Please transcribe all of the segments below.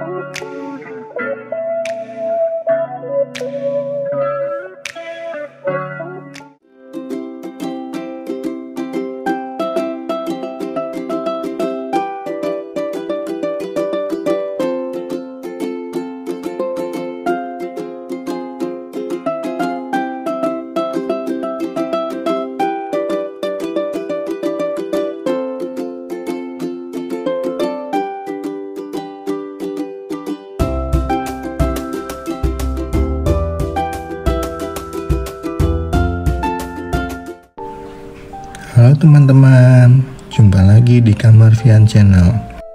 Halo teman-teman, jumpa lagi di Kamar Vian Channel.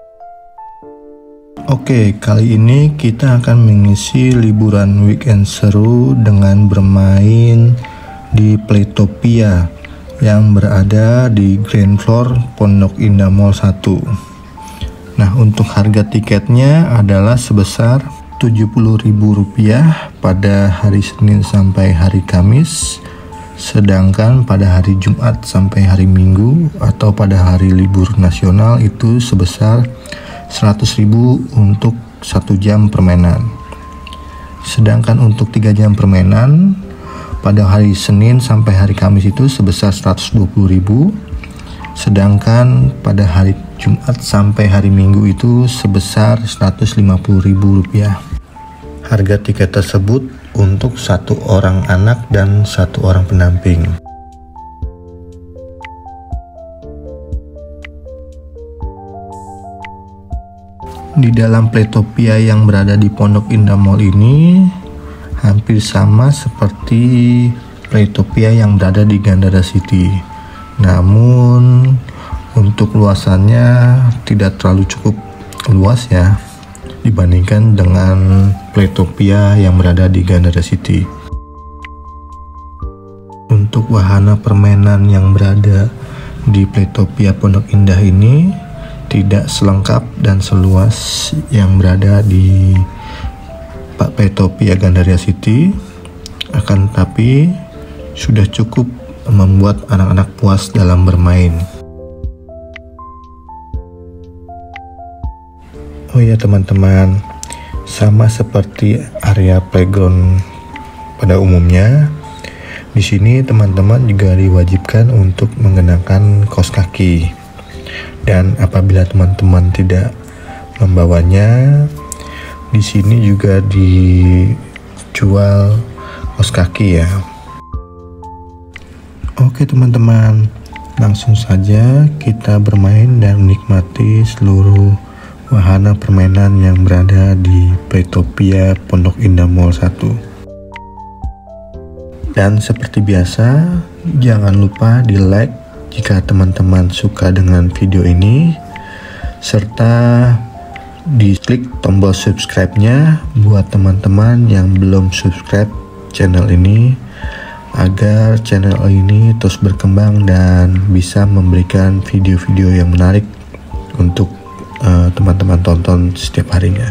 Oke, kali ini kita akan mengisi liburan weekend seru dengan bermain di Playtopia yang berada di Grand Floor Pondok Indah Mall 1. Nah, untuk harga tiketnya adalah sebesar Rp70.000 pada hari Senin sampai hari Kamis. Sedangkan pada hari Jumat sampai hari Minggu atau pada hari libur nasional itu sebesar 100.000 untuk 1 jam permainan. Sedangkan untuk 3 jam permainan pada hari Senin sampai hari Kamis itu sebesar 120.000. Sedangkan pada hari Jumat sampai hari Minggu itu sebesar Rp150.000. Harga tiket tersebut untuk 1 orang anak dan 1 orang pendamping. Di dalam Playtopia yang berada di Pondok Indah Mall ini hampir sama seperti Playtopia yang berada di Gandara City. Namun untuk luasannya tidak terlalu cukup luas ya, dibandingkan dengan Playtopia yang berada di Gandara City. Untuk wahana permainan yang berada di Playtopia Pondok Indah ini tidak selengkap dan seluas yang berada di Playtopia Gandara City, akan tetapi sudah cukup membuat anak-anak puas dalam bermain. Oh ya teman-teman, sama seperti area playground pada umumnya, di sini teman-teman juga diwajibkan untuk mengenakan kaos kaki. Dan apabila teman-teman tidak membawanya, di sini juga dijual kaos kaki ya. Oke teman-teman, langsung saja kita bermain dan menikmati seluruh wahana permainan yang berada di Playtopia Pondok Indah Mall 1. Dan seperti biasa, jangan lupa di like jika teman-teman suka dengan video ini, serta di klik tombol subscribe-nya buat teman-teman yang belum subscribe channel ini, agar channel ini terus berkembang dan bisa memberikan video-video yang menarik untuk teman-teman tonton setiap harinya.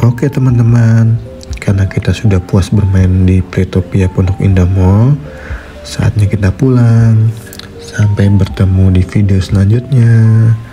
Oke teman-teman, karena kita sudah puas bermain di Playtopia Pondok Indah Mall, saatnya kita pulang. Sampai bertemu di video selanjutnya.